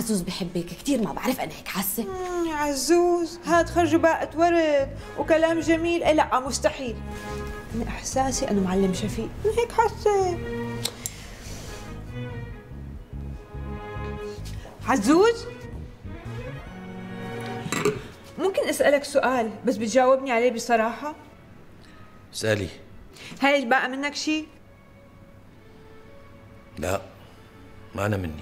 عزوز بحبك كثير، ما بعرف انا هيك حاسه. عزوز هاد خرج باقة ورد وكلام جميل. إيه لا مستحيل. من احساسي انه معلم شفيق، من هيك حاسه. عزوز ممكن اسالك سؤال بس بتجاوبني عليه بصراحه؟ اسألي. هاي الباقة منك شي؟ لا، ما أنا مني.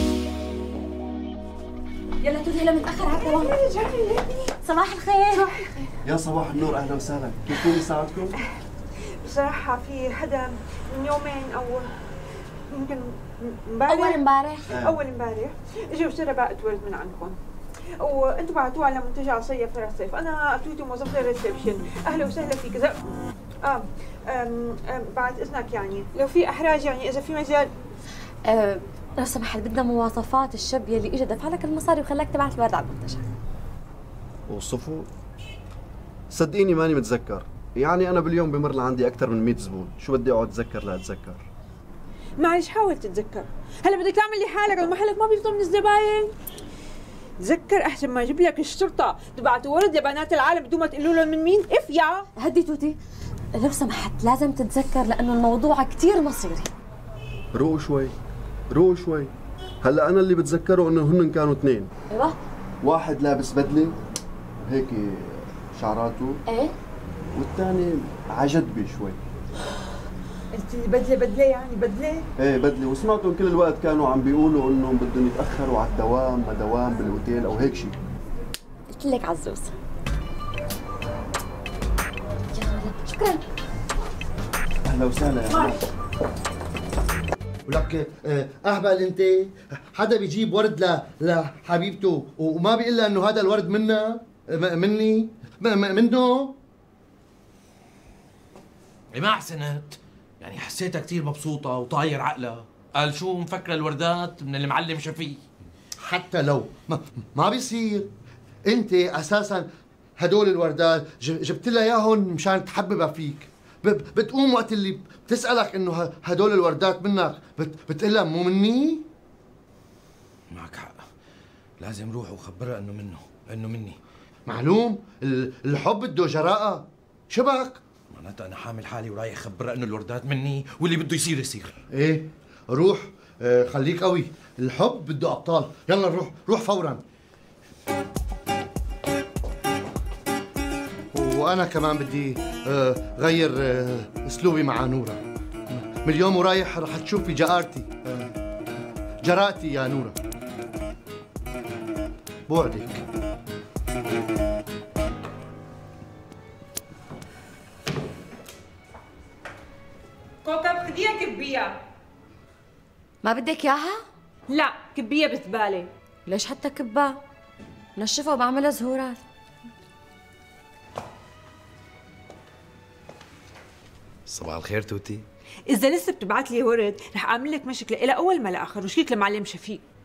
يلا توتي هلا متاخر على الدوام. صباح الخير. صباح الخير. يا صباح النور، اهلا وسهلا، كيف فيني ساعدكم؟ بصراحه في حدا من يومين او يمكن امبارح، اول امبارح اجى واشترى باقة ورد من عندكم، وانتم بعتوها على منتجع صيف فرنسيف. انا توتي موظفه الريسبشن. اهلا وسهلا فيك. اذا بعد اذنك يعني لو في احراج، يعني اذا في مجال لو سمحت بدنا مواصفات الشاب يلي اجى دفع لك المصاري وخلاك تبعت الورد على المنتجع. وصفوا؟ صدقيني ماني متذكر، يعني انا باليوم بمر لعندي اكثر من 100 زبون، شو بدي اقعد اتذكر لاتذكر؟ معلش حاول تتذكر. هلا بدك تعمل لي حالك محلك ما بيفضل من الزباين. تذكر احسن ما اجيب لك الشرطه تبعتوا ورد لبنات العالم بدون ما تقولوا لهم من مين. اف يا هدي توتي لو سمحت، لازم تتذكر لانه الموضوع كثير مصيري. روقوا شوي، روقوا شوي. هلا انا اللي بتذكره انه هن كانوا اثنين. ايوه. واحد لابس بدله هيك شعراته، ايه، والثاني عجدبي شوي. قلت لي بدله يعني بدله؟ ايه بدله، وسمعتهم كل الوقت كانوا عم بيقولوا انهم بدهم يتاخروا على الدوام، ما دوام بالاوتيل او هيك شيء. قلت لك عزوز. شكرا. اهلا وسهلا يا جماعه. ولك اهبل انت، حدا بيجيب ورد لحبيبته وما بيقول لها انه هذا الورد منا مني منه. ما احسنت، يعني حسيتها كثير مبسوطة وطاير عقلها. قال شو مفكرة الوردات من المعلم شفيق. حتى لو ما بيصير. انت اساسا هدول الوردات جبت لها اياهم مشان تحببها فيك. بتقوم وقت اللي بتسألك انه هدول الوردات منك بتقول لها مو مني؟ معك حق، لازم روح وخبرها انه مني. معلوم، الحب بده جراءة. شبك؟ معناتها انا حامل حالي ورايح اخبرها انه الوردات مني واللي بده يصير يصير. ايه روح، خليك قوي، الحب بده ابطال. يلا روح فورا. وانا كمان بدي غير اسلوبي مع نورا. من اليوم ورايح رح تشوفي جرأتي يا نورا. بوعدك. كوكب خديها كبيها. ما بدك اياها؟ لا كبيها بزباله. ليش حتى كبها؟ نشفها وبعملها زهورات. صباح الخير توتي. اذا لسه بتبعت لي ورد رح اعمل لك مشكله الى اول ما لاخر، وشكيك لمعلم شفيق.